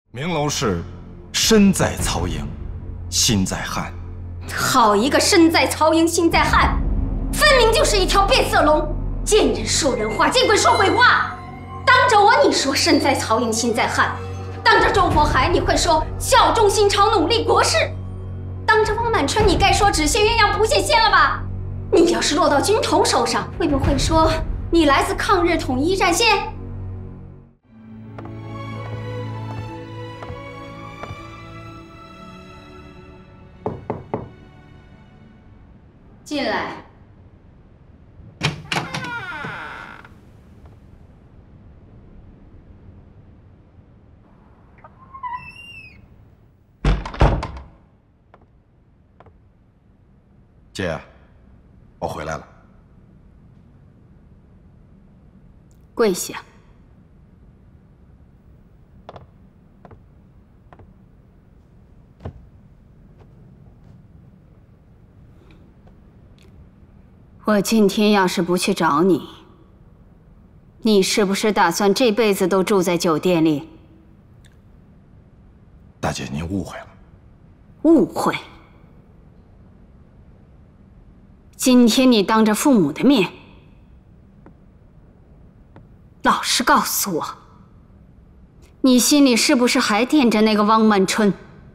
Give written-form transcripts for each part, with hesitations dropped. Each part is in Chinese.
明楼氏身在曹营，心在汉。 好一个身在曹营心在汉，分明就是一条变色龙，见人说人话，见鬼说鬼话。当着我你说身在曹营心在汉，当着周佛海你会说效忠新朝努力国事，当着汪满春你该说只羡鸳鸯不羡仙了吧？你要是落到军统手上，会不会说你来自抗日统一战线？ 进来。 姐，我回来了。 跪下。 我今天要是不去找你，你是不是打算这辈子都住在酒店里？ 大姐，您误会了。 误会？今天你当着父母的面，老实告诉我，你心里是不是还惦着那个汪满春？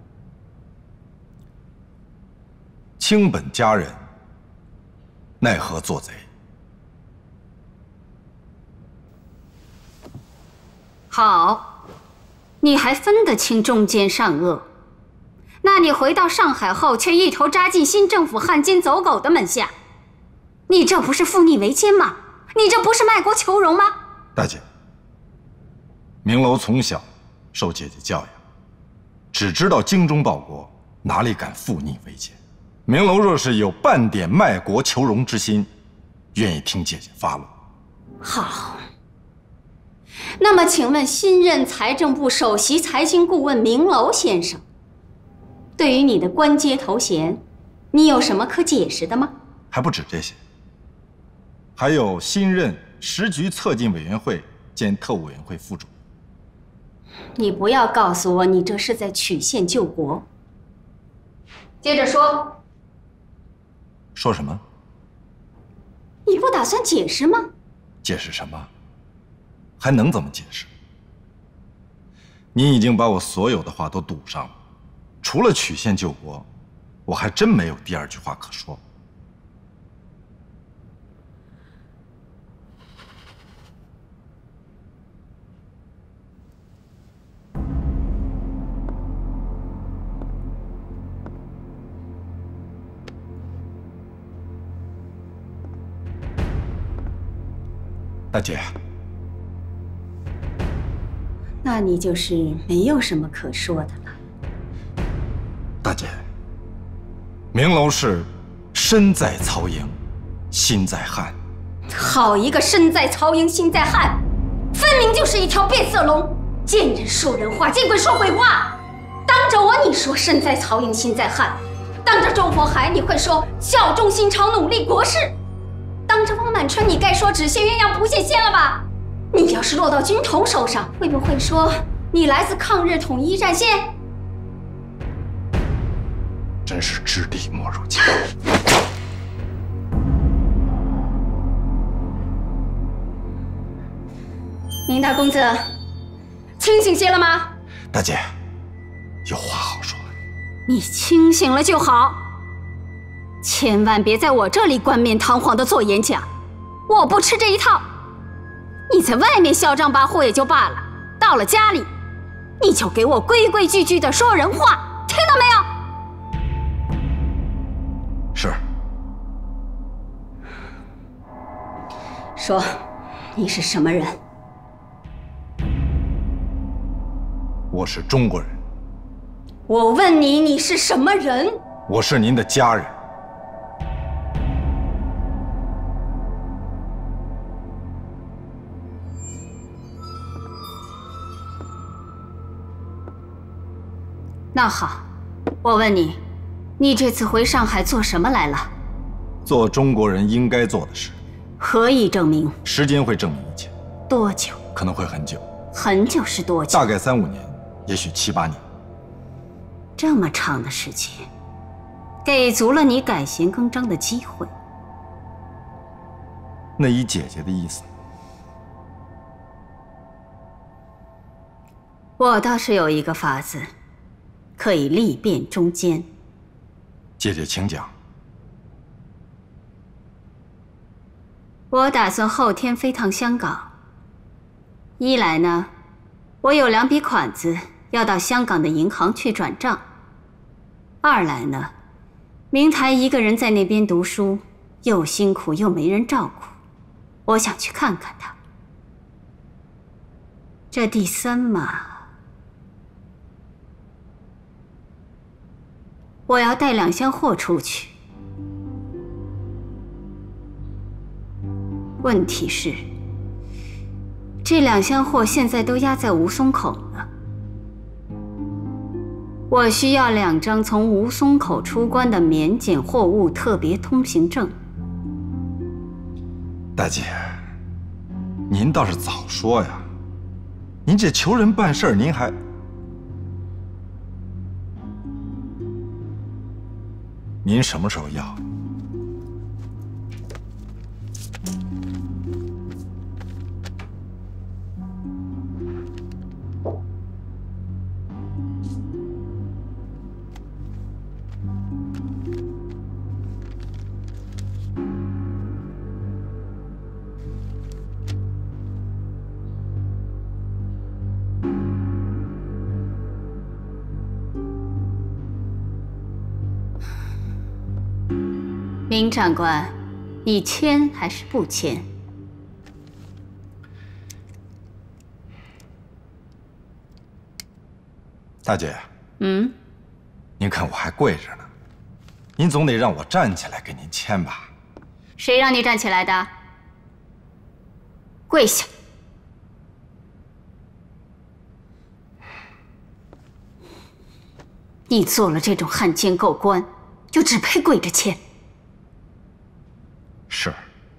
卿本佳人。 奈何做贼？ 好，你还分得清忠奸善恶？那你回到上海后，却一头扎进新政府汉奸走狗的门下，你这不是负逆为奸吗？你这不是卖国求荣吗？ 大姐，明楼从小受姐姐教养，只知道精忠报国，哪里敢负逆为奸？ 明楼若是有半点卖国求荣之心，愿意听姐姐发落。 好，那么请问新任财政部首席财经顾问明楼先生，对于你的官阶头衔，你有什么可解释的吗？ 还不止这些，还有新任时局策进委员会兼特务委员会副主任。 你不要告诉我你这是在曲线救国。接着说。 说什么？ 你不打算解释吗？ 解释什么？还能怎么解释？你已经把我所有的话都堵上了，除了曲线救国，我还真没有第二句话可说。大姐， 那你就是没有什么可说的了。 大姐，明楼氏身在曹营，心在汉。 好一个身在曹营心在汉，分明就是一条变色龙，见人说人话，见鬼说鬼话。当着我你说身在曹营心在汉，当着周佛海你会说效忠新朝努力国事。 当着汪满春，你该说只羡鸳鸯不羡仙了吧？你要是落到军统手上，会不会说你来自抗日统一战线？ 真是知地莫如亲。 明大公子，清醒些了吗？ 大姐，有话好说。 你清醒了就好。 千万别在我这里冠冕堂皇的做演讲，我不吃这一套。你在外面嚣张跋扈也就罢了，到了家里，你就给我规规矩矩的说人话，听到没有？ 是。 说，你是什么人？ 我是中国人。 我问你，你是什么人？ 我是您的家人。 那好，我问你，你这次回上海做什么来了？ 做中国人应该做的事。 何以证明？ 时间会证明一切。 多久？ 可能会很久。 很久是多久？ 大概3、5年， 也许7、8年。 这么长的时间，给足了你改弦更张的机会。 那依姐姐的意思， 我倒是有一个法子，可以力辩中间。 姐姐请讲。 我打算后天飞趟香港。一来呢，我有2笔款子要到香港的银行去转账；二来呢，明台一个人在那边读书，又辛苦又没人照顾，我想去看看他。这第三嘛，我要带2箱货出去。问题是，这2箱货现在都压在吴淞口呢。我需要2张从吴淞口出关的免检货物特别通行证。 大姐，您倒是早说呀！您这求人办事儿，您还……您什么时候要？ 明长官，你签还是不签？ 大姐， 您看我还跪着呢，您总得让我站起来给您签吧？ 谁让你站起来的？跪下！你做了这种汉奸狗官，就只配跪着签。 是。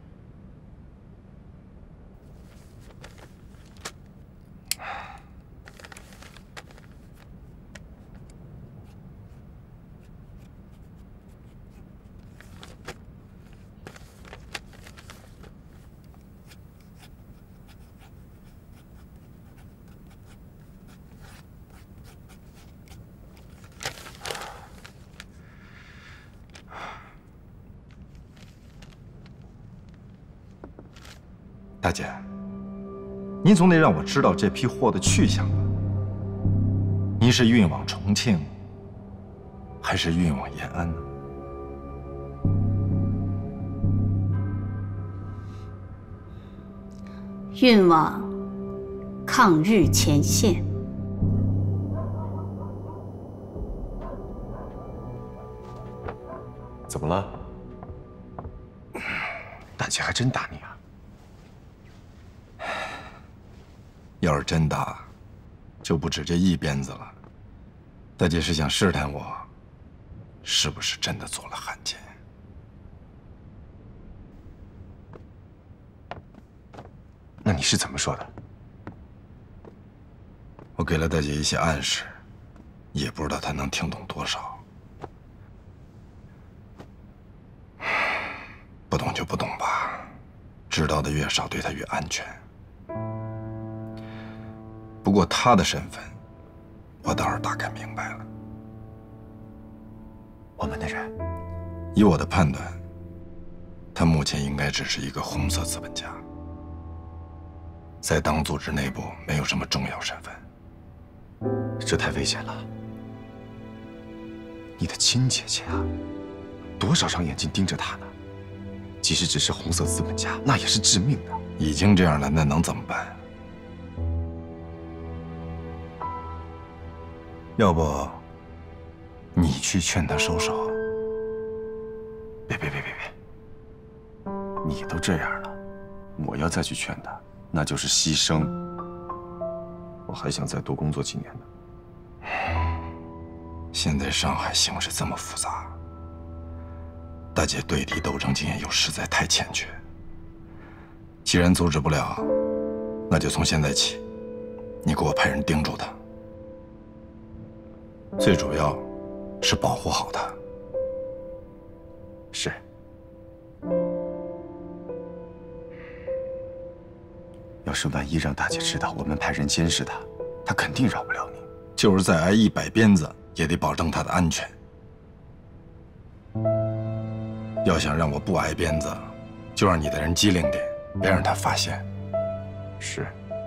大姐，您总得让我知道这批货的去向吧？您是运往重庆，还是运往延安呢？ 运往抗日前线。 怎么了？大姐还真打你啊？ 要是真打，就不止这一鞭子了。大姐是想试探我，是不是真的做了汉奸？ 那你是怎么说的？ 我给了大姐一些暗示，也不知道她能听懂多少。不懂就不懂吧，知道的越少，对她越安全。不过他的身份，我倒是大概明白了。 我们的人， 以我的判断，他目前应该只是一个红色资本家，在党组织内部没有什么重要身份。 这太危险了。你的亲姐姐啊，多少双眼睛盯着他呢？即使只是红色资本家，那也是致命的。 已经这样了，那能怎么办？要不，你去劝他收手。 别！你都这样了，我要再去劝他，那就是牺牲。我还想再多工作几年呢。 现在上海形势这么复杂，大姐对敌斗争经验又实在太欠缺。既然阻止不了，那就从现在起，你给我派人盯住他。 最主要是保护好他。 是。要是万一让大姐知道我们派人监视她，她肯定饶不了你。 就是再挨100鞭子，也得保证她的安全。要想让我不挨鞭子，就让你的人机灵点，别让他发现。 是。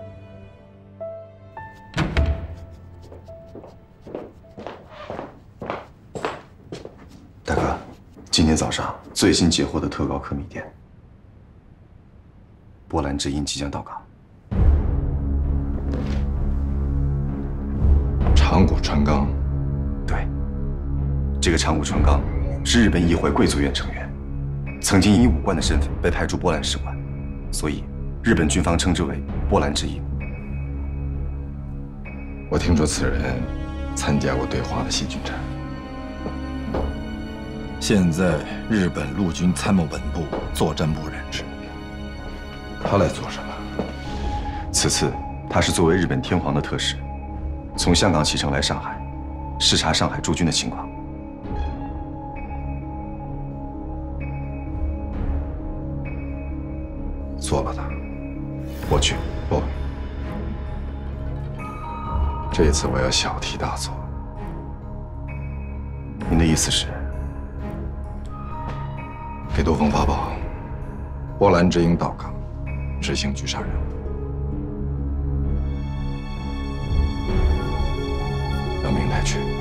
大哥，今天早上最新截获的特高科密电，波澜之音即将到港。 长谷川刚， 对，这个长谷川刚是日本议会贵族院成员，曾经以武官的身份被派驻波兰使馆，所以日本军方称之为波澜之音。 我听说此人参加过对华的细菌战，现在日本陆军参谋本部作战部任职。他来做什么？ 此次他是作为日本天皇的特使，从香港启程来上海，视察上海驻军的情况。 做了他， 我去。 不，这次我要小题大做。 您的意思是？ 给杜峰发报，波澜之鹰到港，执行狙杀任务。让明太去。